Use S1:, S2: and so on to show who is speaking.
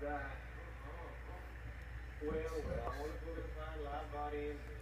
S1: that, well, I want to put a fine live body in.